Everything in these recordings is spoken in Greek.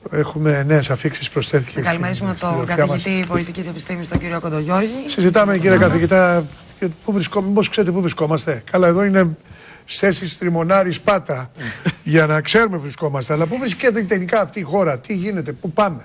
Έχουμε νέες αφίξεις, προσθέθηκε. Να καλημερίσουμε τον καθηγητή πολιτικής επιστήμης, τον κύριο Κοντογιώργη. Συζητάμε, κύριε καθηγητά, μήπως ξέρετε πού βρισκόμαστε. Καλά, εδώ είναι θέσεις Τριμονάρη Σπάτα για να ξέρουμε που βρισκόμαστε. Αλλά πού βρίσκεται τελικά αυτή η χώρα, τι γίνεται, πού πάμε.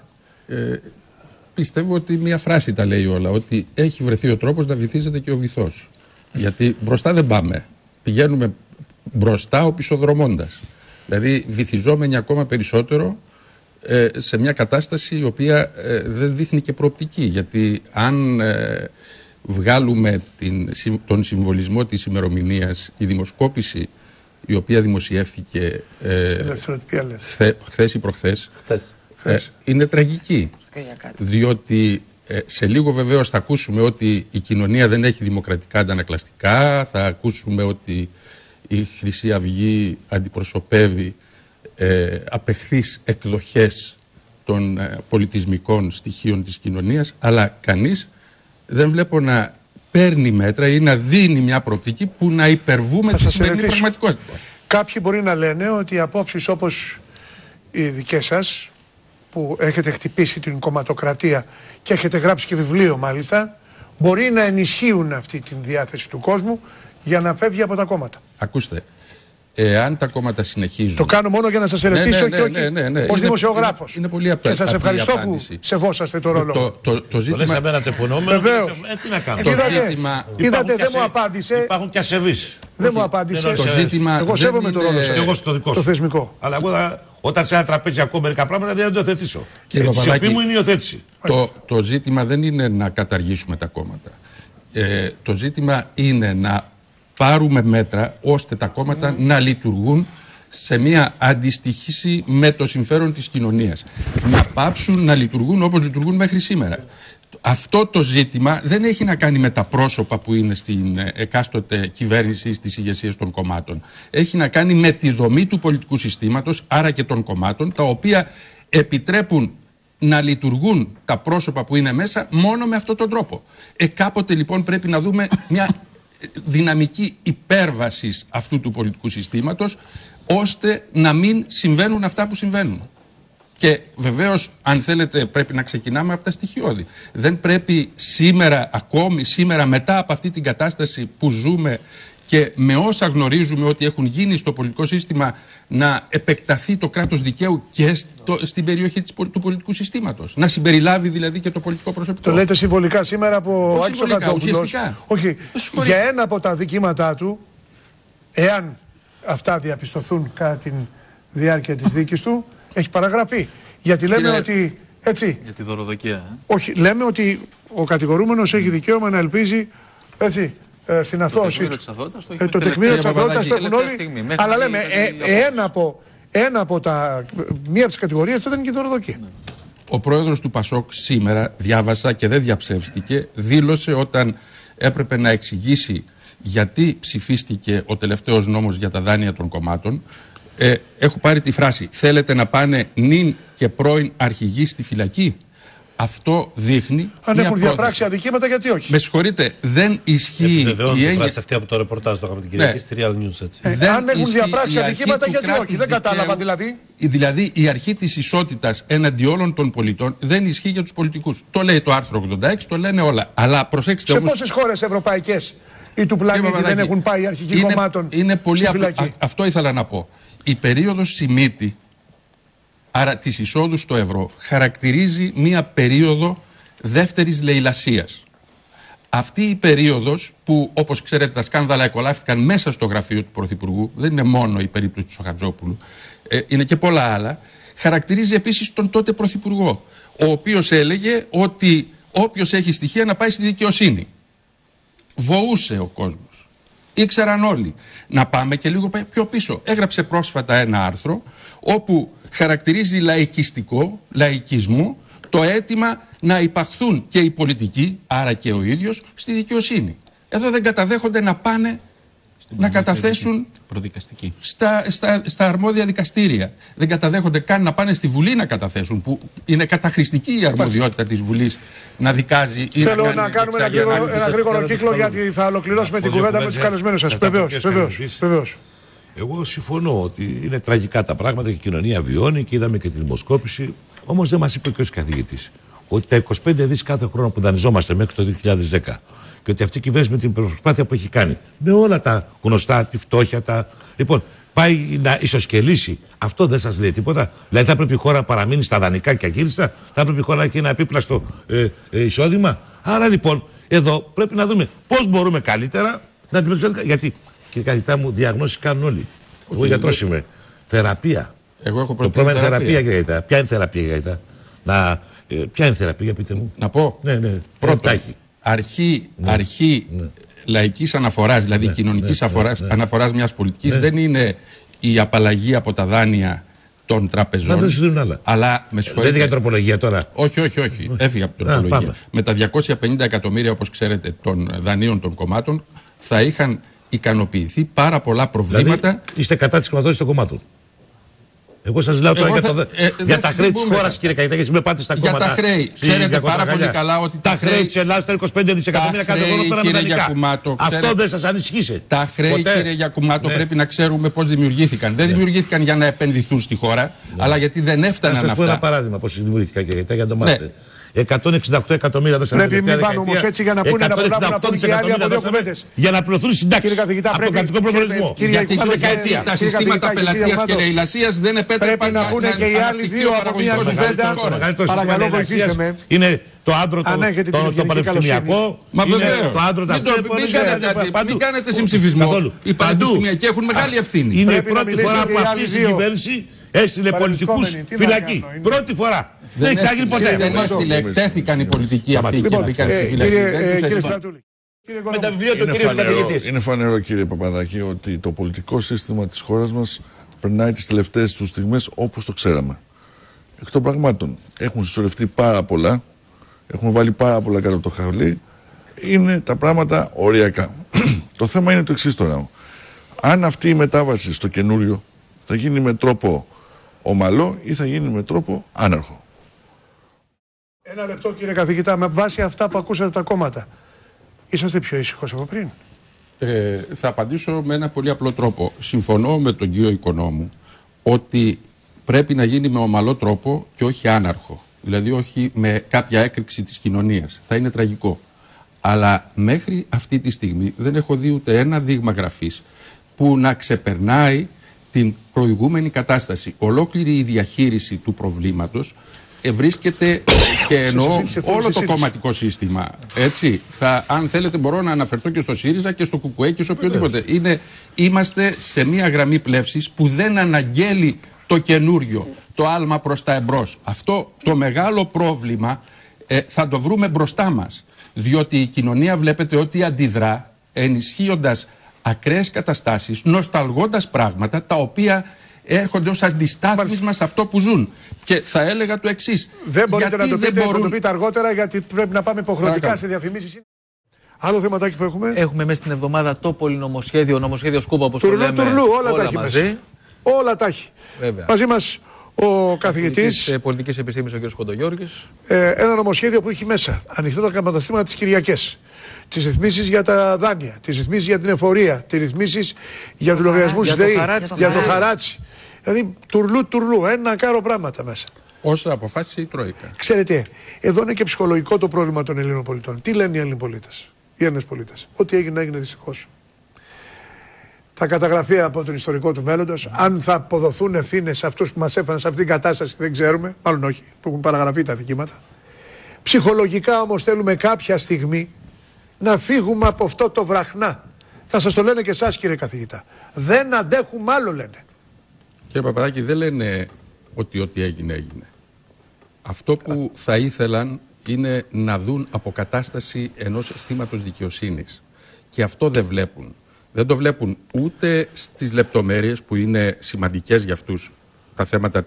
Πιστεύω ότι μία φράση τα λέει όλα, ότι έχει βρεθεί ο τρόπος να βυθίζεται και ο βυθός. Γιατί μπροστά δεν πάμε. Πηγαίνουμε μπροστά οπισθοδρομώντας. Δηλαδή βυθιζόμενοι ακόμα περισσότερο σε μια κατάσταση η οποία δεν δείχνει και προοπτική. Γιατί αν βγάλουμε τον συμβολισμό της ημερομηνίας, η δημοσκόπηση η οποία δημοσιεύθηκε χθες ή προχθές, είναι τραγική. Διότι σε λίγο βεβαίως θα ακούσουμε ότι η κοινωνία δεν έχει δημοκρατικά αντανακλαστικά, θα ακούσουμε ότι η Χρυσή Αυγή αντιπροσωπεύει απεχθείς εκδοχές των πολιτισμικών στοιχείων της κοινωνίας, αλλά κανείς δεν βλέπω να παίρνει μέτρα ή να δίνει μια προοπτική που να υπερβούμε τη σημερινή πραγματικότητα. Κάποιοι μπορεί να λένε ότι οι απόψεις όπως οι δικές σας, που έχετε χτυπήσει την κομματοκρατία και έχετε γράψει και βιβλίο μάλιστα, μπορεί να ενισχύουν αυτή τη διάθεση του κόσμου για να φεύγει από τα κόμματα. Ακούστε, εάν τα κόμματα συνεχίζουν... Το κάνω μόνο για να σας ερεθίσω και όχι ως δημοσιογράφος. Είναι πολύ απλή. Και σας ευχαριστώ που σεβόσαστε το ρόλο. Το ζήτημα... Βεβαίως. Τι να κάνω. Είδατε, δεν μου απάντησε. Υπάρχουν και ασεβείς. Δεν μου απάντησε. Το ζήτημα εγώ σέβομαι το ρόλο σας. Εγώ στο δικό σου. Το θεσμικό. Αλλά εγώ όταν σε ένα τραπέζι ακούω μερικά πράγματα δεν το υιοθετήσω. Η σιωπή μου είναι η υιοθέτηση. Το ζήτημα δεν είναι να καταργήσουμε τα κόμματα. Το ζήτημα είναι να πάρουμε μέτρα ώστε τα κόμματα να λειτουργούν σε μια αντιστοιχήση με το συμφέρον της κοινωνίας. Να πάψουν να λειτουργούν όπως λειτουργούν μέχρι σήμερα. Αυτό το ζήτημα δεν έχει να κάνει με τα πρόσωπα που είναι στην εκάστοτε κυβέρνηση, στις ηγεσίες των κομμάτων. Έχει να κάνει με τη δομή του πολιτικού συστήματος, άρα και των κομμάτων, τα οποία επιτρέπουν να λειτουργούν τα πρόσωπα που είναι μέσα μόνο με αυτόν τον τρόπο. Κάποτε λοιπόν πρέπει να δούμε μια δυναμική υπέρβαση αυτού του πολιτικού συστήματος, ώστε να μην συμβαίνουν αυτά που συμβαίνουν. Και βεβαίως, αν θέλετε, πρέπει να ξεκινάμε από τα στοιχειώδη. Δεν πρέπει σήμερα, ακόμη σήμερα, μετά από αυτή την κατάσταση που ζούμε και με όσα γνωρίζουμε ότι έχουν γίνει στο πολιτικό σύστημα, να επεκταθεί το κράτος δικαίου και στην περιοχή του πολιτικού συστήματος. Να συμπεριλάβει δηλαδή και το πολιτικό προσωπικό. Το λέτε συμβολικά σήμερα από Άκη Κατσόπουλος. Όχι, για ένα από τα δικήματά του, εάν αυτά διαπιστωθούν κατά τη διάρκεια της δίκης του, έχει παραγραφεί. Γιατί λέμε ότι. Έτσι. Για τη δωροδοκία. Όχι, λέμε ότι ο κατηγορούμενος έχει δικαίωμα να ελπίζει. Έτσι. Στην αθώωση. Το τεκμήριο της αθωότητας το έχουν όλοι. Αλλά λέμε μία από τις κατηγορίες θα ήταν και η δωροδοκία. Ο πρόεδρος του Πασόκ σήμερα, διάβασα και δεν διαψεύστηκε, δήλωσε όταν έπρεπε να εξηγήσει γιατί ψηφίστηκε ο τελευταίος νόμος για τα δάνεια των κομμάτων. Έχω πάρει τη φράση «Θέλετε να πάνε νυν και πρώην αρχηγοί στη φυλακή». Αυτό δείχνει. Αν έχουν διαπράξει αδικήματα, γιατί όχι. Με συγχωρείτε, δεν ισχύει. Επιβεβαιώνει τη φράση αυτή από το ρεπορτάζ το την Κυριακή στη Real News. Έτσι. Αν έχουν διαπράξει αδικήματα, γιατί όχι. Δεν κατάλαβα δηλαδή. Δηλαδή η αρχή της ισότητας έναντι όλων των πολιτών δεν ισχύει για τους πολιτικούς. Το λέει το άρθρο 86, το λένε όλα. Αλλά προσέξτε όμως. Σε πόσες χώρες ευρωπαϊκές ή του πλανήτη δεν έχουν πάει οι αρχηγοί κομμάτων στη φυλακή? Αυτό ήθελα να πω. Η περίοδος Σιμίτη, άρα της εισόδου στο ευρώ, χαρακτηρίζει μία περίοδο δεύτερης λαιλασίας. Αυτή η περίοδος που, όπως ξέρετε, τα σκάνδαλα εκολάφθηκαν μέσα στο γραφείο του Πρωθυπουργού, δεν είναι μόνο η περίπτωση του Σοχατζόπουλου, είναι και πολλά άλλα, χαρακτηρίζει επίσης τον τότε Πρωθυπουργό, ο οποίος έλεγε ότι όποιος έχει στοιχεία να πάει στη δικαιοσύνη. Βοούσε ο κόσμος. Ήξεραν όλοι. Να πάμε και λίγο πιο πίσω. Έγραψε πρόσφατα ένα άρθρο όπου χαρακτηρίζει λαϊκισμό το αίτημα να υπαχθούν και οι πολιτικοί, άρα και ο ίδιος, στη δικαιοσύνη. Εδώ δεν καταδέχονται να πάνε να καταθέσουν στα αρμόδια δικαστήρια. Δεν καταδέχονται καν να πάνε στη Βουλή να καταθέσουν, που είναι καταχρηστική η αρμοδιότητα της Βουλής να δικάζει ή θέλω να κάνουμε ένα γρήγορο κύκλο, γιατί θα ολοκληρώσουμε την κουβέντα με τους καλεσμένους σας. Βεβαίως. Εγώ συμφωνώ ότι είναι τραγικά τα πράγματα και η κοινωνία βιώνει και είδαμε και τη δημοσκόπηση. Όμως δεν μας είπε και ο καθηγητής ότι τα 25 δις κάθε χρόνο που δανειζόμαστε μέχρι το 2010 και ότι αυτή η κυβέρνηση με την προσπάθεια που έχει κάνει, με όλα τα γνωστά, τη φτώχεια, λοιπόν, πάει να ισοσκελίσει. Αυτό δεν σας λέει τίποτα? Δηλαδή θα πρέπει η χώρα να παραμείνει στα δανεικά και ακίνητα, θα πρέπει η χώρα να έχει ένα επίπλαστο εισόδημα. Άρα λοιπόν, εδώ πρέπει να δούμε πώς μπορούμε καλύτερα να αντιμετωπίσουμε. Γιατί, κύριε καθηγητά μου, διαγνώσεις κάνουν όλοι. Εγώ γιατρός είμαι. Θεραπεία. Εγώ έχω το πρόβλημα είναι θεραπεία, κύριε καθηγητά. Ποια είναι θεραπεία, κύριε καθηγητά? Ποια είναι θεραπεία, πείτε μου. Να πω. Ναι. Πρώτον, αρχή λαϊκής αναφοράς, δηλαδή κοινωνικής αναφοράς μιας πολιτικής, δεν είναι η απαλλαγή από τα δάνεια των τραπεζών. Δεν σου δίνουν άλλα. Αλλά με συγχωρείτε. Δεν είναι για τροπολογία τώρα. Όχι. Έφυγα από την τροπολογία. Με τα 250 εκατομμύρια, όπως ξέρετε, των δανείων των κομμάτων, θα είχαν ικανοποιηθεί πάρα πολλά προβλήματα. Δηλαδή, είστε κατά της χρηματοδότησης των κομμάτων. Εγώ σας λέω τώρα για τα χρέη της χώρας, κύριε καθηγητά, γιατί με πάτε στα κόμματα. Για τα χρέη. Ξέρετε πάρα πολύ καλά ότι τα χρέη της Ελλάδας, τα 25 δισεκατομμύρια κάθε χρόνο πέραν μεταλλικά. Αυτό δεν σας ανησυχήσε? Τα χρέη, κύριε Γιακουμάτο, πρέπει να ξέρουμε πώς δημιουργήθηκαν. Δεν δημιουργήθηκαν για να επενδυθούν στη χώρα, αλλά γιατί δεν έφταναν αυτά. Να σας πω ένα παράδειγμα πώς δημιουργήθηκαν, κύριε καθηγητά, για να το μάθετε. 168 εκατομμύρια δώσαμε. Πρέπει μην πάμε όμως έτσι για να πούνε να προλάβουν να πούνε και άλλοι από δύο κουβέντες. Για να πληρωθούν οι συντάξεις από τον κρατικό προπολογισμό. Γιατί τα συστήματα πελατείας και λαιλασίας δεν επέτρεπαν. Πρέπει να πούνε και οι άλλοι δύο από μία κουβέντα. Παρακαλώ, βοηθήστε με. Είναι το άντρο το πανεπιστημιακό. Μα βεβαίως. Το άντρο μην κάνετε συμψηφισμό. Οι πανεπιστημιακοί έχουν μεγάλη ευθύνη. Είναι η πρώτη φορά που αυτή η κυβέρνηση έστειλε πολιτικούς φυλακή. Πρώτη φορά. Δεν εξάγει ποτέ. Δεν έστειλε, εκτέθηκαν οι πολιτικοί αυτοί και μπήκαν στη φυλακή. Κύριε Στρατούλη. Με τα βιβλία του κύριου καθηγητής. Είναι φανερό, κύριε Παπαδάκη, ότι το πολιτικό σύστημα της χώρας μας περνάει τις τελευταίες του στιγμές όπως το ξέραμε. Εκ των πραγμάτων έχουν συσσωρευτεί πάρα πολλά, έχουν βάλει πάρα πολλά κάτω από το χαβλί. Είναι τα πράγματα οριακά. Το θέμα είναι το εξής τώρα. Αν αυτή η μετάβαση στο καινούριο θα γίνει με τρόπο ομαλό ή θα γίνει με τρόπο άναρχο. Ένα λεπτό, κύριε καθηγητά, με βάση αυτά που ακούσατε τα κόμματα. Είσαστε πιο ήσυχος από πριν? Θα απαντήσω με ένα πολύ απλό τρόπο. Συμφωνώ με τον κύριο Οικονόμου ότι πρέπει να γίνει με ομαλό τρόπο και όχι άναρχο. Δηλαδή όχι με κάποια έκρηξη της κοινωνίας. Θα είναι τραγικό. Αλλά μέχρι αυτή τη στιγμή δεν έχω δει ούτε ένα δείγμα γραφής που να ξεπερνάει την προηγούμενη κατάσταση. Ολόκληρη η διαχείριση του προβλήματος βρίσκεται, και εννοώ όλο το κομματικό σύστημα. Έτσι. Αν θέλετε, μπορώ να αναφερθώ και στο ΣΥΡΙΖΑ και στο ΚΚΕ και σε οποιοδήποτε. Είμαστε σε μια γραμμή πλεύσης που δεν αναγγέλει το καινούριο, το άλμα προς τα εμπρός. Αυτό το μεγάλο πρόβλημα θα το βρούμε μπροστά μας. Διότι η κοινωνία, βλέπετε, ότι αντιδρά ενισχύοντας ακραίες καταστάσεις, νοσταλγώντας πράγματα τα οποία έρχονται ως αντιστάθμισμα σε αυτό που ζουν. Και θα έλεγα το εξής. Δεν μπορείτε να το πείτε, θα το πείτε αργότερα, γιατί πρέπει να πάμε υποχρεωτικά σε διαφημίσεις. Άλλο θεματάκι που έχουμε. Έχουμε μέσα στην εβδομάδα το πολυνομοσχέδιο, νομοσχέδιο Σκούπα, όπως το λέμε. Τουρλού, όλα τα έχει μαζί. Όλα τα έχει. Μαζί μας ο καθηγητής πολιτικής επιστήμης, ο κ. Κοντογιώργης. Ένα νομοσχέδιο που έχει μέσα ανοιχτό τα καταστήματα τις Κυριακές. Τις ρυθμίσεις για τα δάνεια, τις ρυθμίσεις για την εφορία, τις ρυθμίσεις για τους λογαριασμούς ΔΕΗ, για το χαράτσι. Δηλαδή τουρλού, ένα κάρο πράγματα μέσα. Όσο αποφάσισε η Τρόικα. Ξέρετε, εδώ είναι και ψυχολογικό το πρόβλημα των Ελλήνων πολιτών. Τι λένε οι Έλληνες πολίτες, οι Έλληνες πολίτες? Ό,τι έγινε, έγινε δυστυχώς. Θα καταγραφεί από τον ιστορικό του μέλλοντος. Αν θα αποδοθούν ευθύνες σε αυτούς που μας έφεραν σε αυτήν την κατάσταση, δεν ξέρουμε. Μάλλον όχι, που έχουν παραγραφεί τα δικήματα. Ψυχολογικά όμως θέλουμε κάποια στιγμή να φύγουμε από αυτό το βραχνά. Θα σας το λένε και εσάς, κύριε καθηγητά. Δεν αντέχουμε άλλο, λένε. Κύριε Παπαδάκη, δεν λένε ότι ό,τι έγινε, έγινε. Αυτό που θα ήθελαν είναι να δουν αποκατάσταση ενός αισθήματος δικαιοσύνης. Και αυτό δεν βλέπουν. Δεν το βλέπουν ούτε στις λεπτομέρειες που είναι σημαντικές για αυτούς, τα θέματα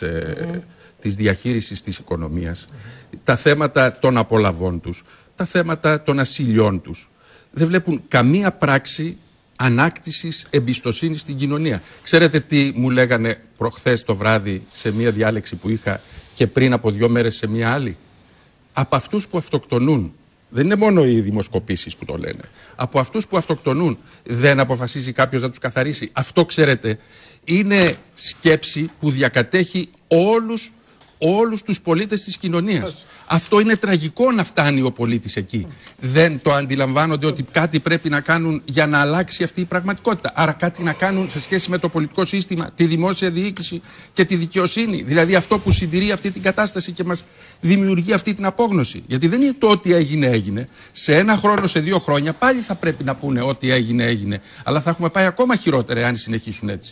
της διαχείρισης της οικονομίας, τα θέματα των απολαβών τους, τα θέματα των ασυλιών τους. Δεν βλέπουν καμία πράξη ανάκτησης εμπιστοσύνης στην κοινωνία. Ξέρετε τι μου λέγανε προχθές το βράδυ σε μία διάλεξη που είχα και πριν από 2 μέρες σε μία άλλη? Από αυτούς που αυτοκτονούν Δεν είναι μόνο οι δημοσκοπήσεις που το λένε. Από αυτούς που αυτοκτονούν δεν αποφασίζει κάποιος να τους καθαρίσει. Αυτό, ξέρετε, είναι σκέψη που διακατέχει όλους τους πολίτες της κοινωνίας. Αυτό είναι τραγικό να φτάνει ο πολίτης εκεί. Δεν το αντιλαμβάνονται ότι κάτι πρέπει να κάνουν για να αλλάξει αυτή η πραγματικότητα. Άρα κάτι να κάνουν σε σχέση με το πολιτικό σύστημα, τη δημόσια διοίκηση και τη δικαιοσύνη. Δηλαδή αυτό που συντηρεί αυτή την κατάσταση και μας δημιουργεί αυτή την απόγνωση. Γιατί δεν είναι το ότι έγινε. Σε 1 χρόνο, σε 2 χρόνια πάλι θα πρέπει να πούνε ότι έγινε. Αλλά θα έχουμε πάει ακόμα χειρότερα αν συνεχίσουν έτσι.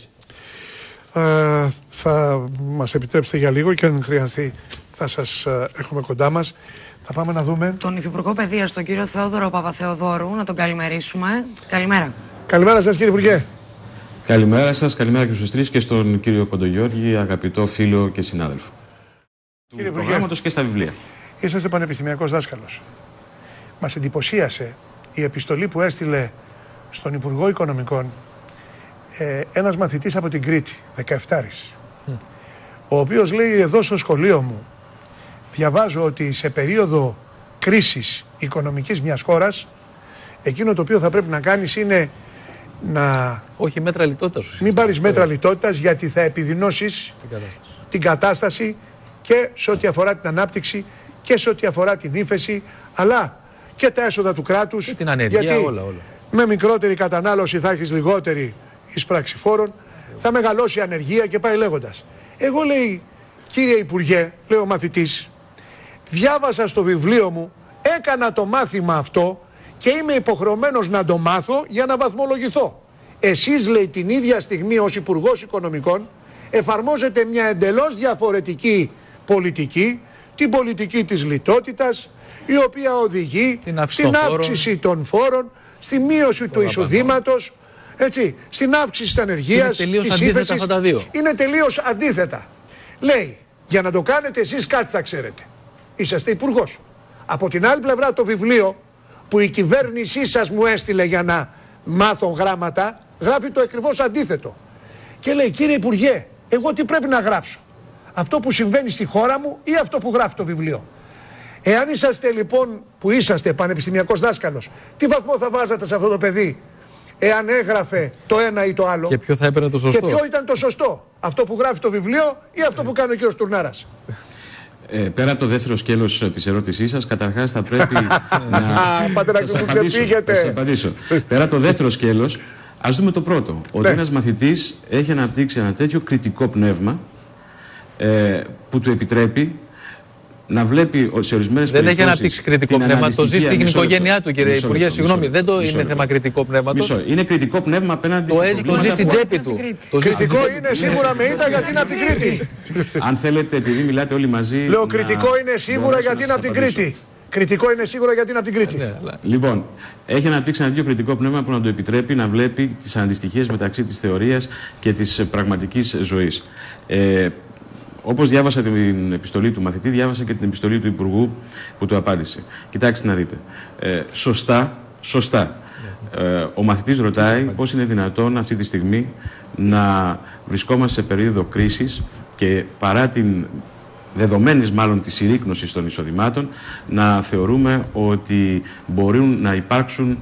Θα μας επιτρέψετε για λίγο και αν χρειαστεί θα σας έχουμε κοντά μας. Θα πάμε να δούμε τον Υφυπουργό Παιδείας, τον κύριο Θεόδωρο Παπαθεοδόρου, να τον καλημερίσουμε. Καλημέρα. Καλημέρα σας, κύριε Υπουργέ. Καλημέρα σας, καλημέρα και στους τρεις και στον κύριο Κοντογιώργη, αγαπητό φίλο και συνάδελφο του προγράμματος και στα βιβλία. Είσαστε πανεπιστημιακός δάσκαλος. Μας εντυπωσίασε η επιστολή που έστειλε στον Υπουργό Οικονομικών ένας μαθητής από την Κρήτη, 17, ο οποίος λέει: εδώ στο σχολείο μου διαβάζω ότι σε περίοδο κρίσης οικονομικής μιας χώρας, εκείνο το οποίο θα πρέπει να κάνεις είναι να... Όχι μέτρα λιτότητας. Μην πάρεις μέτρα λιτότητας, γιατί θα επιδεινώσεις την κατάσταση και σε ό,τι αφορά την ανάπτυξη και σε ό,τι αφορά την ύφεση, αλλά και τα έσοδα του κράτους. Και την ανεργία, γιατί όλα. Με μικρότερη κατανάλωση θα έχεις λιγότερη εισπράξη φόρων, θα μεγαλώσει η ανεργία και πάει λέγοντας. Εγώ, λέει, κύριε Υπουργέ, λέει ο μαθητής, διάβασα στο βιβλίο μου, έκανα το μάθημα αυτό και είμαι υποχρεωμένος να το μάθω για να βαθμολογηθώ. Εσείς, λέει, την ίδια στιγμή ως Υπουργός Οικονομικών εφαρμόζετε μια εντελώς διαφορετική πολιτική, την πολιτική της λιτότητας, η οποία οδηγεί στην αύξηση των φόρων, στη μείωση του εισοδήματος, έτσι, στην αύξηση της ανεργίας, της ύφεσης. Είναι τελείως αντίθετα. Λέει, για να το κάνετε εσείς κάτι θα ξέρετε. Είσαστε υπουργός. Από την άλλη πλευρά το βιβλίο που η κυβέρνησή σας μου έστειλε για να μάθω γράμματα, γράφει το ακριβώς αντίθετο. Και λέει, κύριε Υπουργέ, εγώ τι πρέπει να γράψω? Αυτό που συμβαίνει στη χώρα μου ή αυτό που γράφει το βιβλίο? Εάν είσαστε λοιπόν, που είσαστε πανεπιστημιακός δάσκαλος, τι βαθμό θα βάζατε σε αυτό το παιδί εάν έγραφε το ένα ή το άλλο? Και ποιο θα έπαιρνε το σωστό? Και ποιο ήταν το σωστό? Αυτό που γράφει το βιβλίο ή αυτό που κάνει ο κύριος Τουρνάρας? Πέρα από το δεύτερο σκέλος της ερώτησής σας, καταρχάς θα πρέπει να... Πάτε να σας απαντήσω. Πέρα από το δεύτερο σκέλος, ας δούμε το πρώτο. Ότι ένας μαθητής έχει αναπτύξει ένα τέτοιο κριτικό πνεύμα που του επιτρέπει να βλέπει σε ορισμένες περιπτώσεις. Δεν έχει αναπτύξει κριτικό πνεύμα. Το ζει στην οικογένειά του, κύριε Υπουργέ. Συγγνώμη, δεν το είναι θέμα κριτικό πνεύματος. Είναι κριτικό πνεύμα απέναντι στην Το ζει στην τσέπη του. Κριτικό είναι σίγουρα με ήττα γιατί είναι από την Κρήτη. Αν θέλετε, επειδή μιλάτε όλοι μαζί. Λέω κριτικό είναι σίγουρα γιατί είναι από την Κρήτη. Κριτικό είναι σίγουρα γιατί είναι από την Κρήτη. Λοιπόν, έχει αναπτύξει ένα τέτοιο κριτικό πνεύμα που να το επιτρέπει να βλέπει τις αντιστοιχίες μεταξύ της θεωρίας και της πραγματικής ζωής. Όπως διάβασα την επιστολή του μαθητή, διάβασα και την επιστολή του Υπουργού που του απάντησε. Κοιτάξτε να δείτε. Σωστά. Ο μαθητής ρωτάει πώς είναι δυνατόν αυτή τη στιγμή να βρισκόμαστε σε περίοδο κρίσης και παρά την δεδομένης μάλλον της συρρίκνωσης των εισοδημάτων να θεωρούμε ότι μπορούν να υπάρξουν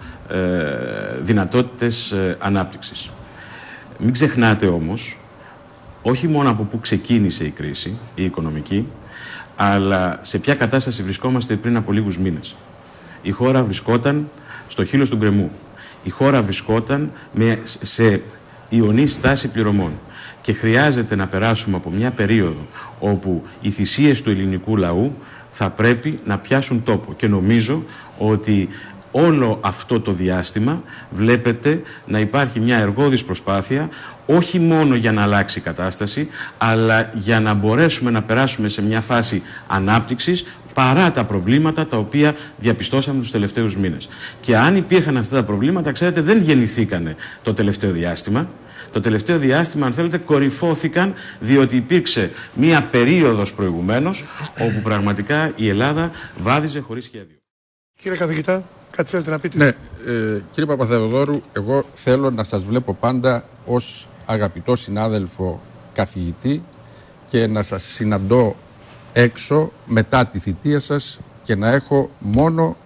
δυνατότητες ανάπτυξης. Μην ξεχνάτε όμως όχι μόνο από πού ξεκίνησε η κρίση, η οικονομική, αλλά σε ποια κατάσταση βρισκόμαστε πριν από λίγους μήνες. Η χώρα βρισκόταν στο χείλος του γκρεμού. Η χώρα βρισκόταν σε ιονή στάση πληρωμών. Και χρειάζεται να περάσουμε από μια περίοδο όπου οι θυσίες του ελληνικού λαού θα πρέπει να πιάσουν τόπο. Και νομίζω ότι όλο αυτό το διάστημα βλέπετε να υπάρχει μια εργώδης προσπάθεια όχι μόνο για να αλλάξει η κατάσταση, αλλά για να μπορέσουμε να περάσουμε σε μια φάση ανάπτυξης παρά τα προβλήματα τα οποία διαπιστώσαμε τους τελευταίους μήνες. Και αν υπήρχαν αυτά τα προβλήματα, ξέρετε, δεν γεννηθήκανε το τελευταίο διάστημα. Το τελευταίο διάστημα, αν θέλετε, κορυφώθηκαν διότι υπήρξε μία περίοδος προηγουμένως όπου πραγματικά η Ελλάδα βάδιζε χωρίς σχέδιο. Κύριε καθηγητά, κάτι θέλετε να πείτε? Ναι, κύριε Παπαθεοδόρου, εγώ θέλω να σας βλέπω πάντα ως αγαπητό συνάδελφο καθηγητή και να σας συναντώ έξω μετά τη θητεία σας και να έχω μόνο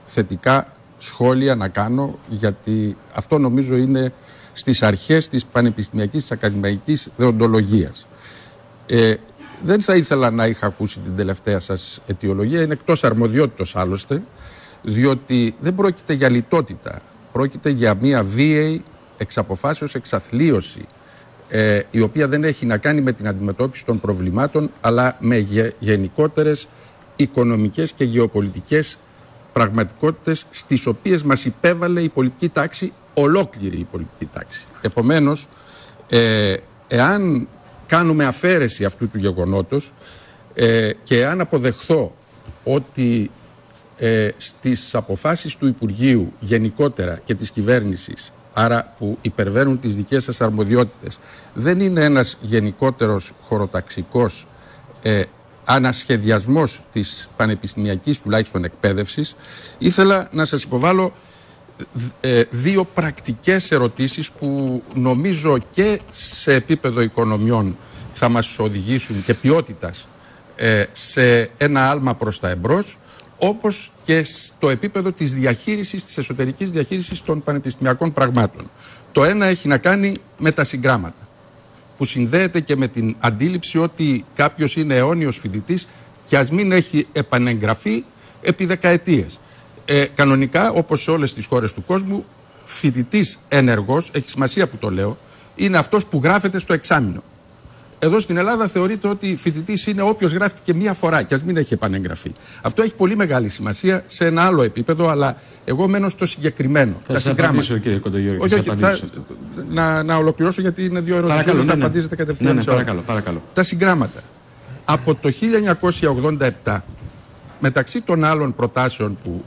θετικά σχόλια να κάνω, γιατί αυτό νομίζω είναι στις αρχές της πανεπιστημιακής, της ακαδημαϊκής δεοντολογίας. Δεν θα ήθελα να είχα ακούσει την τελευταία σας αιτιολογία, είναι εκτός αρμοδιότητος άλλωστε, διότι δεν πρόκειται για λιτότητα, πρόκειται για μια βίαιη εξαποφάσεως εξαθλίωση, η οποία δεν έχει να κάνει με την αντιμετώπιση των προβλημάτων, αλλά με γενικότερες οικονομικές και γεωπολιτικές πραγματικότητες, στις οποίες μας υπέβαλε η πολιτική τάξη, ολόκληρη η πολιτική τάξη. Επομένως, εάν κάνουμε αφαίρεση αυτού του γεγονότος και εάν αποδεχθώ ότι στις αποφάσεις του Υπουργείου γενικότερα και της κυβέρνησης, άρα που υπερβαίνουν τις δικές σας αρμοδιότητες, δεν είναι ένας γενικότερος χωροταξικός ανασχεδιασμός της πανεπιστημιακής τουλάχιστον εκπαίδευσης, ήθελα να σας υποβάλω δύο πρακτικές ερωτήσεις που νομίζω και σε επίπεδο οικονομιών θα μας οδηγήσουν και ποιότητας σε ένα άλμα προς τα εμπρός, όπως και στο επίπεδο της διαχείρισης, της εσωτερικής διαχείρισης των πανεπιστημιακών πραγμάτων. Το ένα έχει να κάνει με τα συγγράμματα, που συνδέεται και με την αντίληψη ότι κάποιος είναι αιώνιος φοιτητής και ας μην έχει επανεγγραφεί επί δεκαετίες. Κανονικά, όπως σε όλες τις χώρες του κόσμου, φοιτητής ενεργός, έχει σημασία που το λέω, είναι αυτός που γράφεται στο εξάμηνο. Εδώ στην Ελλάδα θεωρείται ότι φοιτητής είναι όποιος γράφτηκε μία φορά και ας μην έχει επανεγγραφεί. Αυτό έχει πολύ μεγάλη σημασία σε ένα άλλο επίπεδο, αλλά εγώ μένω στο συγκεκριμένο. Θα σας απαντήσω, κύριε Κοντογιώργη. Να ολοκληρώσω, γιατί είναι δύο ερωτήσεις. Παρακαλώ, θα απαντήσετε κατευθείαν. Παρακαλώ. Τα συγγράμματα. Από το 1987, μεταξύ των άλλων προτάσεων που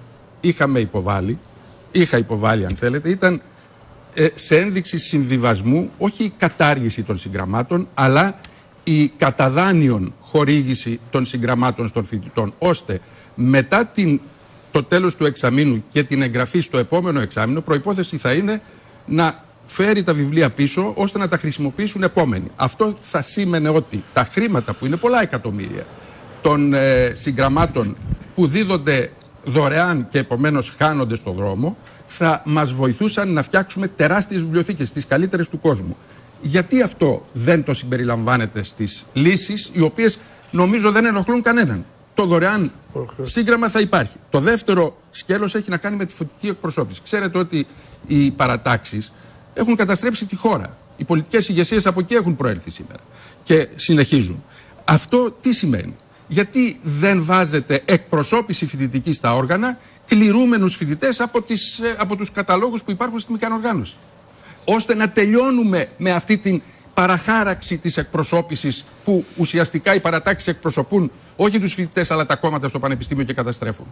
είχα υποβάλει αν θέλετε, ήταν σε ένδειξη συμβιβασμού, όχι η κατάργηση των συγγραμμάτων, αλλά η καταδάνειον χορήγηση των συγγραμμάτων στον φοιτητών, ώστε μετά το τέλος του εξαμήνου και την εγγραφή στο επόμενο εξάμηνο, προϋπόθεση θα είναι να φέρει τα βιβλία πίσω, ώστε να τα χρησιμοποιήσουν επόμενοι. Αυτό θα σήμαινε ότι τα χρήματα, που είναι πολλά εκατομμύρια, των συγγραμμάτων που δίδονται δωρεάν και επομένως χάνονται στον δρόμο, θα μας βοηθούσαν να φτιάξουμε τεράστιες βιβλιοθήκες, τις καλύτερες του κόσμου. Γιατί αυτό δεν το συμπεριλαμβάνεται στις λύσεις, οι οποίες νομίζω δεν ενοχλούν κανέναν? Το δωρεάν σύγγραμμα θα υπάρχει. Το δεύτερο σκέλος έχει να κάνει με τη φοιτητική εκπροσώπηση. Ξέρετε ότι οι παρατάξεις έχουν καταστρέψει τη χώρα. Οι πολιτικές ηγεσίες από εκεί έχουν προέλθει σήμερα και συνεχίζουν. Αυτό τι σημαίνει? Γιατί δεν βάζετε εκπροσώπηση φοιτητική στα όργανα, κληρούμενους φοιτητές από τους καταλόγους που υπάρχουν στη μηχανοργάνωση, ώστε να τελειώνουμε με αυτή την παραχάραξη της εκπροσώπησης, που ουσιαστικά οι παρατάξεις εκπροσωπούν όχι τους φοιτητές αλλά τα κόμματα στο πανεπιστήμιο και καταστρέφουν.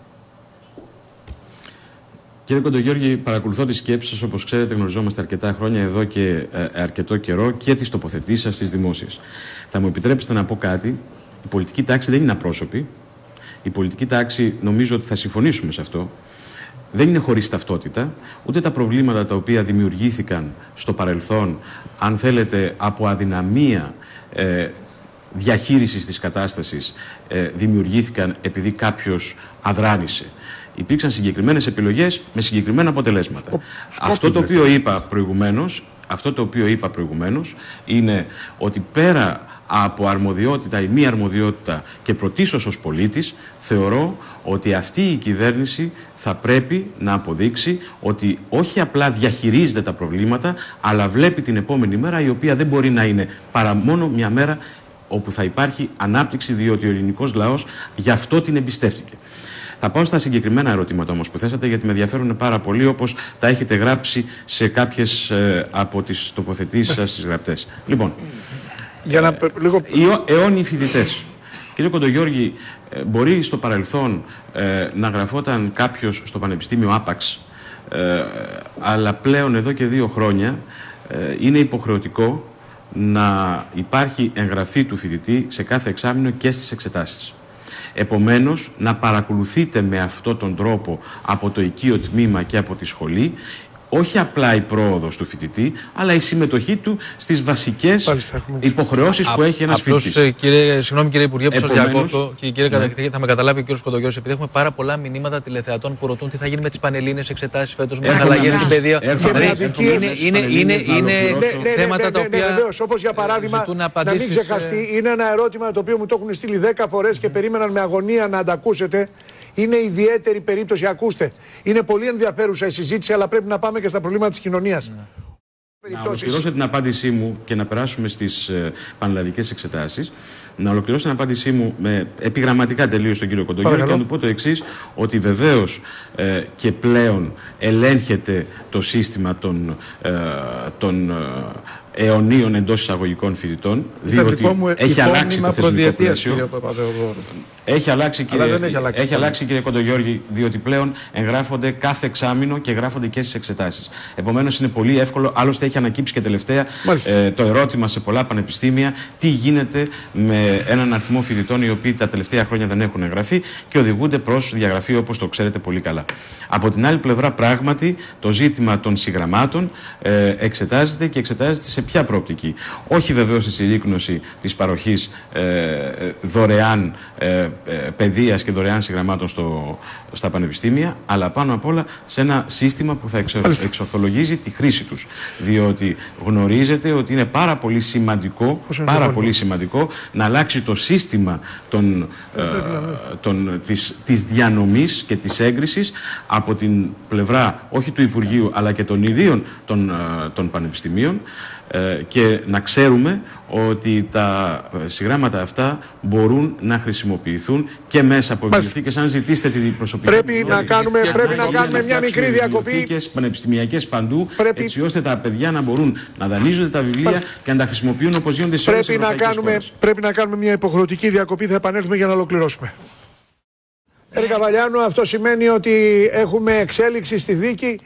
Κύριε Κοντογιώργη, παρακολουθώ τις σκέψεις σας. Όπως ξέρετε, γνωριζόμαστε αρκετά χρόνια εδώ και αρκετό καιρό, και τις τοποθετήσεις σας στις δημόσιες. Θα μου επιτρέψετε να πω κάτι? Η πολιτική τάξη δεν είναι απρόσωπη. Η πολιτική τάξη, νομίζω ότι θα συμφωνήσουμε σε αυτό, δεν είναι χωρίς ταυτότητα. Ούτε τα προβλήματα τα οποία δημιουργήθηκαν στο παρελθόν, αν θέλετε, από αδυναμία διαχείρισης της κατάστασης, δημιουργήθηκαν επειδή κάποιος αδράνησε. Υπήρξαν συγκεκριμένες επιλογές με συγκεκριμένα αποτελέσματα. Αυτό το οποίο είπα προηγουμένως είναι ότι πέρα από αρμοδιότητα ή μη αρμοδιότητα και πρωτίστως ως πολίτης, θεωρώ ότι αυτή η κυβέρνηση θα πρέπει να αποδείξει ότι όχι απλά διαχειρίζεται τα προβλήματα, αλλά βλέπει την επόμενη μέρα, η οποία δεν μπορεί να είναι παρά μόνο μια μέρα όπου θα υπάρχει ανάπτυξη, διότι ο ελληνικός λαός γι' αυτό την εμπιστεύτηκε. Θα πάω στα συγκεκριμένα ερωτήματα όμως που θέσατε, γιατί με ενδιαφέρουν πάρα πολύ, όπως τα έχετε γράψει σε κάποιες από τις τοποθετήσεις σας στις γραπτές. Λοιπόν, οι αιώνιοι φοιτητές. Κύριε Κοντογιώργη, μπορεί στο παρελθόν να γραφόταν κάποιος στο Πανεπιστήμιο άπαξ, αλλά πλέον εδώ και 2 χρόνια είναι υποχρεωτικό να υπάρχει εγγραφή του φοιτητή σε κάθε εξάμηνο και στις εξετάσεις. Επομένως, να παρακολουθείτε με αυτόν τον τρόπο από το οικείο τμήμα και από τη σχολή όχι απλά η πρόοδος του φοιτητή, αλλά η συμμετοχή του στις βασικές υποχρεώσεις που έχει ένας φοιτητής. Συγγνώμη κύριε Υπουργέ που σας διακόπτω, και κύριε Κατακτητή, θα με καταλάβει ο κύριος Κοντογιώρης, επειδή έχουμε πάρα πολλά μηνύματα τηλεθεατών που ρωτούν τι θα γίνει με τις πανελλήνιες εξετάσεις φέτος, με τις αλλαγές στην παιδεία. Είναι θέματα τα οποία όπως για παράδειγμα, να μην ξεχαστεί, είναι ένα ερώτημα το οποίο μου το έχουν στείλει 10 φορές και περίμεναν με αγωνία να αντακούσετε. Είναι ιδιαίτερη περίπτωση, ακούστε. Είναι πολύ ενδιαφέρουσα η συζήτηση, αλλά πρέπει να πάμε και στα προβλήματα της κοινωνίας. Να ολοκληρώσω την απάντησή μου και να περάσουμε στις πανελλαδικές εξετάσεις. Να ολοκληρώσω την απάντησή μου με επιγραμματικά τελείως στον κύριο Κοντογιώργη και να του πω το εξής, ότι βεβαίως και πλέον ελέγχεται το σύστημα των αιωνίων εντός εισαγωγικών φοιτητών, διότι έχει αλλάξει το θεσμικό πλαίσιο. Έχει αλλάξει, κύριε Κοντογιώργη, διότι πλέον εγγράφονται κάθε εξάμηνο και εγγράφονται και στις εξετάσεις. Επομένως είναι πολύ εύκολο, άλλωστε έχει ανακύψει και τελευταία το ερώτημα σε πολλά πανεπιστήμια, τι γίνεται με έναν αριθμό φοιτητών οι οποίοι τα τελευταία χρόνια δεν έχουν εγγραφεί και οδηγούνται προς διαγραφή, όπως το ξέρετε πολύ καλά. Από την άλλη πλευρά, πράγματι, το ζήτημα των συγγραμμάτων εξετάζεται και εξετάζεται σε ποια προοπτική. Όχι βεβαίως στη συρρίκνωση της παροχής δωρεάν παιδείας και δωρεάν συγγραμμάτων στα πανεπιστήμια, αλλά πάνω απ' όλα σε ένα σύστημα που θα εξορθολογίζει τη χρήση τους. Διότι γνωρίζετε ότι είναι πάρα πολύ σημαντικό να αλλάξει το σύστημα της διανομής και της έγκρισης από την πλευρά όχι του Υπουργείου αλλά και των ιδίων των πανεπιστημίων, και να ξέρουμε ότι τα συγγράμματα αυτά μπορούν να χρησιμοποιηθούν και μέσα από βιβλιοθήκες. Αν ζητήσετε την προσωπική πρέπει να κάνουμε μια μικρή διακοπή. Πανεπιστημιακές παντού, έτσι ώστε τα παιδιά να μπορούν να δανείζονται τα βιβλία και να τα χρησιμοποιούν όπως γίνονται σε όλες τις ευρωπαϊκές χώρες. Πρέπει να κάνουμε μια υποχρεωτική διακοπή. Θα επανέλθουμε για να ολοκληρώσουμε. Καβαλιάνο, αυτό σημαίνει ότι έχουμε εξέλιξη στη δίκη.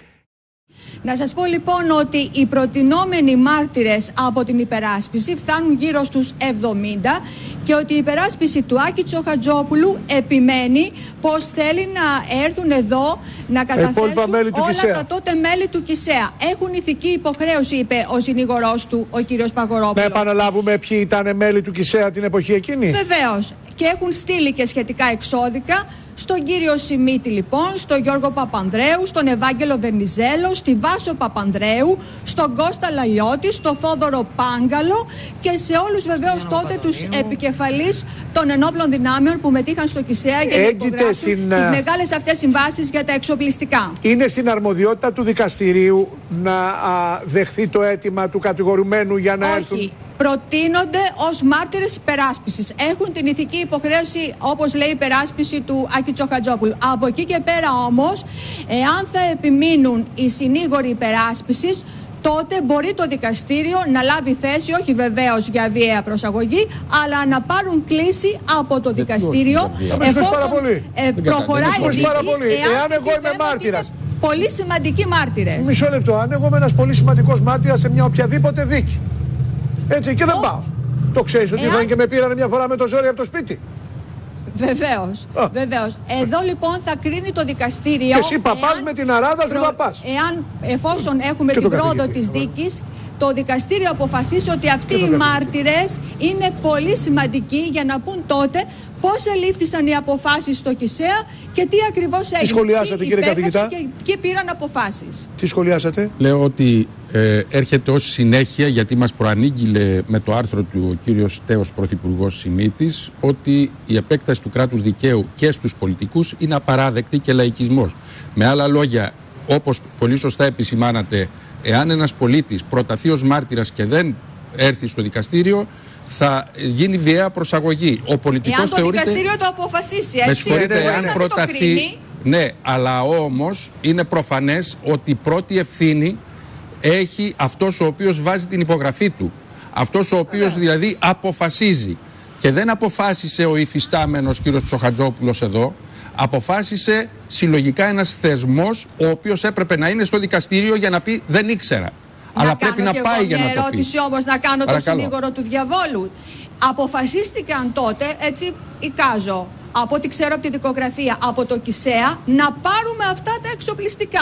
Να σας πω λοιπόν ότι οι προτινόμενοι μάρτυρες από την υπεράσπιση φτάνουν γύρω στους 70 και ότι η υπεράσπιση του Άκη Τσοχατζόπουλου επιμένει πως θέλει να έρθουν εδώ να καταθέσουν όλα τα τότε μέλη του ΚΙΣΕΑ. Έχουν ηθική υποχρέωση, είπε ο συνηγορός του, ο κύριος Παγορόπουλος. Να επαναλάβουμε ποιοι ήταν μέλη του ΚΙΣΕΑ την εποχή εκείνη. Βεβαίως. Και έχουν στείλει και σχετικά εξώδικα στον κύριο Σιμίτη λοιπόν, στον Γιώργο Παπανδρέου, στον Ευάγγελο Βενιζέλο, στη Βάσο Παπανδρέου, στον Κώστα Λαλιώτη, στον Θόδωρο Πάγκαλο και σε όλους βεβαίως τότε τους επικεφαλείς των ενόπλων δυνάμεων που μετήχαν στο ΚΙΣΕΑ για να υπογράψουν τις μεγάλες αυτές συμβάσεις για τα εξοπλιστικά. Είναι στην αρμοδιότητα του δικαστηρίου να δεχθεί το αίτημα του κατηγορουμένου για να έρθουν. Προτείνονται ως μάρτυρες υπεράσπισης. Έχουν την ηθική υποχρέωση, όπως λέει η υπεράσπιση του Άκη Τσοχατζόπουλου. Από εκεί και πέρα όμως, εάν θα επιμείνουν οι συνήγοροι υπεράσπισης, τότε μπορεί το δικαστήριο να λάβει θέση, όχι βεβαίως για βίαια προσαγωγή, αλλά να πάρουν κλίση από το δικαστήριο εφόσον προχωράει η δίκη, εάν εγώ είμαι μάρτυρας. Πολύ σημαντικοί μάρτυρες. Μισό λεπτό, αν εγώ είμαι ένας πολύ σημαντικός μάρτυρας σε μια οποιαδήποτε δίκη. Έτσι και δεν πάω. Το ξέρεις ότι είχαν και με πήραν μια φορά με το ζόρι από το σπίτι. Βεβαίως. Βεβαίως. Εδώ λοιπόν θα κρίνει το δικαστήριο. Και εσύ παπάς με την αράδα σου θα πας. Εφόσον έχουμε την πρόοδο της δίκης, το δικαστήριο αποφασίσει ότι αυτοί οι μάρτυρες είναι πολύ σημαντικοί για να πούν τότε πώς ελήφθησαν οι αποφάσεις στο ΚΙΣΕΑ και τι ακριβώς έγινε. Τι σχολιάσατε, κύριε καθηγητά? Και ποιοι πήραν αποφάσεις. Τι σχολιάσατε? Λέω ότι έρχεται ως συνέχεια, γιατί μας προανήγγειλε με το άρθρο του ο κύριος τέος Πρωθυπουργός Σιμίτης, ότι η επέκταση του κράτους δικαίου και στους πολιτικούς είναι απαράδεκτη και λαϊκισμός. Με άλλα λόγια, όπως πολύ σωστά επισημάνατε, εάν ένας πολίτης προταθεί ως μάρτυρας και δεν έρθει στο δικαστήριο, θα γίνει βιαία προσαγωγή. Ο πολιτικός εάν το θεωρείται... δικαστήριο το αποφασίσει, έτσι. Με συγχωρείτε, εάν προταθεί... Ναι, αλλά όμως είναι προφανές ότι η πρώτη ευθύνη έχει αυτός ο οποίος βάζει την υπογραφή του. Αυτός ο οποίος δηλαδή αποφασίζει. Και δεν αποφάσισε ο υφιστάμενος κύριος Τσοχατζόπουλος εδώ. Αποφάσισε συλλογικά ένας θεσμός ο οποίος έπρεπε να είναι στο δικαστήριο για να πει δεν ήξερα. Αλλά πρέπει να πάει για να το πει. Μια ερώτηση όμως να κάνω το συνήγορο του διαβόλου. Αποφασίστηκαν τότε, έτσι εικάζω, από ό,τι ξέρω από τη δικογραφία, από το ΚΙΣΕΑ, να πάρουμε αυτά τα εξοπλιστικά.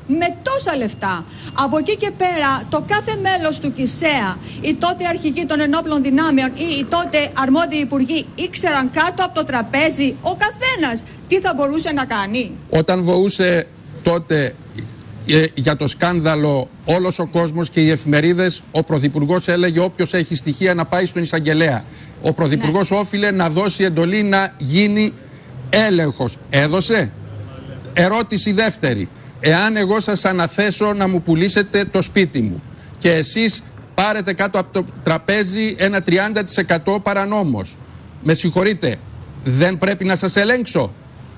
με τόσα λεφτά. Από εκεί και πέρα, το κάθε μέλος του ΚΙΣΕΑ, οι τότε αρχηγοί των ενόπλων δυνάμεων ή οι τότε αρμόδιοι υπουργοί ήξεραν κάτω από το τραπέζι ο καθένας τι θα μπορούσε να κάνει. Όταν βοούσε τότε για το σκάνδαλο όλος ο κόσμος και οι εφημερίδες, ο Πρωθυπουργός έλεγε όποιος έχει στοιχεία να πάει στον εισαγγελέα. Ο Πρωθυπουργός όφιλε να δώσει εντολή να γίνει έλεγχος. Έδωσε. Ερώτηση δεύτερη. Εάν εγώ σας αναθέσω να μου πουλήσετε το σπίτι μου και εσείς πάρετε κάτω από το τραπέζι ένα 30% παρανόμως, με συγχωρείτε, δεν πρέπει να σας ελέγξω?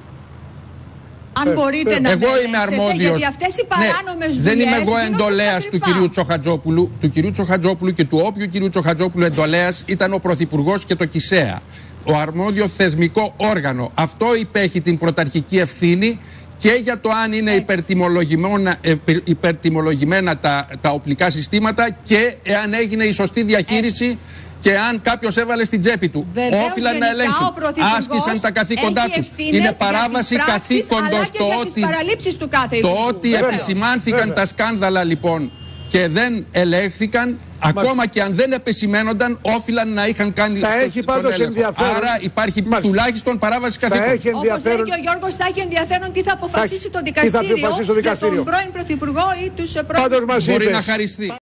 Αν μπορείτε να εγώ είμαι αρμόδιος. Γιατί αυτές οι παράνομες δουλειές, δεν είμαι εγώ εντολέας του κυρίου Τσοχατζόπουλου. Του κυρίου Τσοχατζόπουλου και του όποιου κυρίου Τσοχατζόπουλου εντολέας ήταν ο Πρωθυπουργός και το ΚΙΣΕΑ. Ο αρμόδιο θεσμικό όργανο. Αυτό υπέχει την πρωταρχική ευθύνη και για το αν είναι υπερτιμολογημένα τα οπλικά συστήματα και εάν έγινε η σωστή διαχείριση και αν κάποιος έβαλε στην τσέπη του. Όφυλαν να ελέγξουν. Άσκησαν τα καθήκοντά τους. Είναι παράβαση καθήκοντος το ότι επισημάνθηκαν τα σκάνδαλα λοιπόν και δεν ελέγχθηκαν. Ακόμα και αν δεν επισημένονταν, όφυλαν να είχαν κάνει. Θα έχει πάντως ενδιαφέρον. Άρα υπάρχει τουλάχιστον παράβαση καθήκοντων. Όπως λέει και ο Γιώργος, θα έχει ενδιαφέρον τι θα αποφασίσει το δικαστήριο για τον πρώην Πρωθυπουργό ή τους πρώην. Μπορεί να χαριστεί.